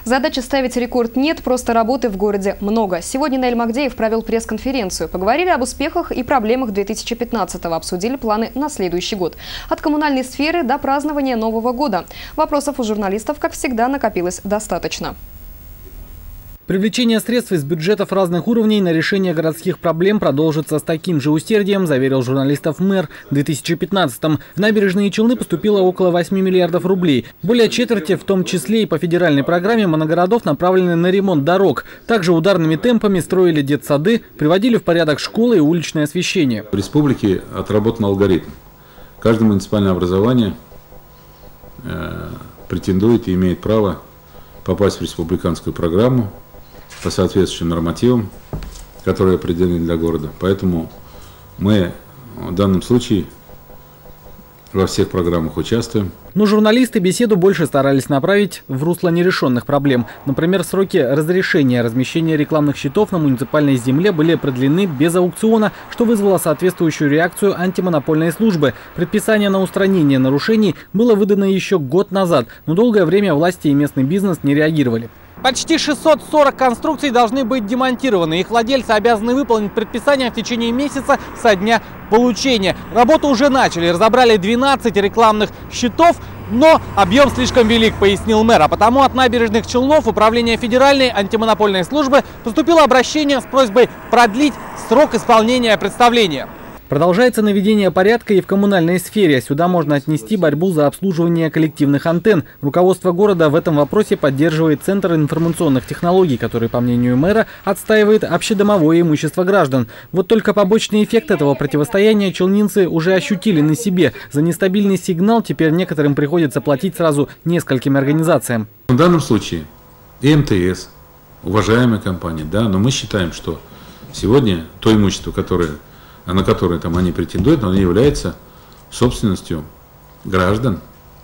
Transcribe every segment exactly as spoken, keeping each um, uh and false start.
Задачи ставить рекорд нет, просто работы в городе много. Сегодня Наиль Магдеев провел пресс-конференцию. Поговорили об успехах и проблемах две тысячи пятнадцатого, обсудили планы на следующий год. От коммунальной сферы до празднования Нового года. Вопросов у журналистов, как всегда, накопилось достаточно. Привлечение средств из бюджетов разных уровней на решение городских проблем продолжится с таким же усердием, заверил журналистов мэр. В две тысячи пятнадцатом в набережные Челны поступило около восьми миллиардов рублей. Более четверти, в том числе и по федеральной программе моногородов, направлены на ремонт дорог. Также ударными темпами строили детсады, приводили в порядок школы и уличное освещение. В республике отработан алгоритм. Каждое муниципальное образование э, претендует и имеет право попасть в республиканскую программу по соответствующим нормативам, которые определены для города. Поэтому мы в данном случае во всех программах участвуем. Но журналисты беседу больше старались направить в русло нерешенных проблем. Например, сроки разрешения размещения рекламных щитов на муниципальной земле были продлены без аукциона, что вызвало соответствующую реакцию антимонопольной службы. Предписание на устранение нарушений было выдано еще год назад, но долгое время власти и местный бизнес не реагировали. Почти шестьсот сорок конструкций должны быть демонтированы. Их владельцы обязаны выполнить предписание в течение месяца со дня получения. Работу уже начали. Разобрали двенадцать рекламных щитов, но объем слишком велик, пояснил мэр. А потому от набережных Челнов Управление Федеральной антимонопольной службы поступило обращение с просьбой продлить срок исполнения представления. Продолжается наведение порядка и в коммунальной сфере. Сюда можно отнести борьбу за обслуживание коллективных антенн. Руководство города в этом вопросе поддерживает Центр информационных технологий, который, по мнению мэра, отстаивает общедомовое имущество граждан. Вот только побочный эффект этого противостояния челнинцы уже ощутили на себе. За нестабильный сигнал теперь некоторым приходится платить сразу нескольким организациям. В данном случае и МТС, уважаемая компания, да, но мы считаем, что сегодня то имущество, которое а на которые там они претендуют, но они являются собственностью граждан,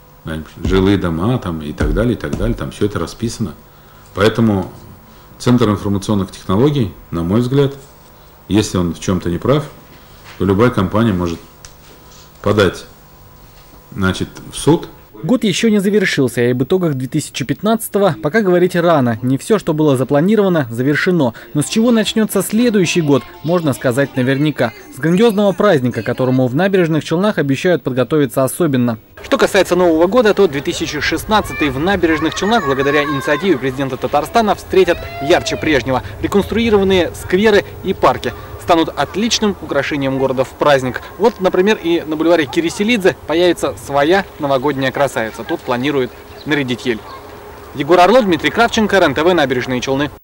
жилые дома там, и так далее, и так далее, там все это расписано. Поэтому Центр информационных технологий, на мой взгляд, если он в чем-то не прав, то любая компания может подать, значит, в суд. Год еще не завершился, и об итогах две тысячи пятнадцатого пока говорить рано. Не все, что было запланировано, завершено. Но с чего начнется следующий год, можно сказать наверняка. С грандиозного праздника, которому в набережных Челнах обещают подготовиться особенно. Что касается Нового года, то две тысячи шестнадцатый в набережных Челнах благодаря инициативе президента Татарстана встретят ярче прежнего. Реконструированные скверы и парки станут отличным украшением города в праздник. Вот, например, и на бульваре Кириселидзе появится своя новогодняя красавица. Тут планируют нарядить ель. Егор Орлов, Дмитрий Кравченко, РЕН-ТВ, Набережные Челны.